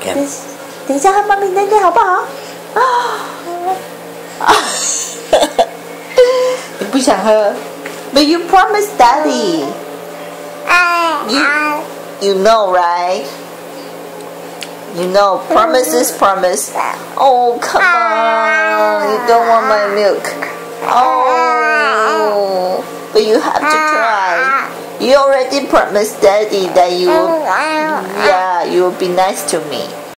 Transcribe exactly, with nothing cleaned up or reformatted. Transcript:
等等一下，和妈咪奶奶好不好？啊啊！你不想喝 ？But you promised Daddy. You you know, right? You know, promise is promise. Oh, come on! You don't want my milk. Oh, but you have to try. You already promised Daddy that you will, yeah, you will be nice to me.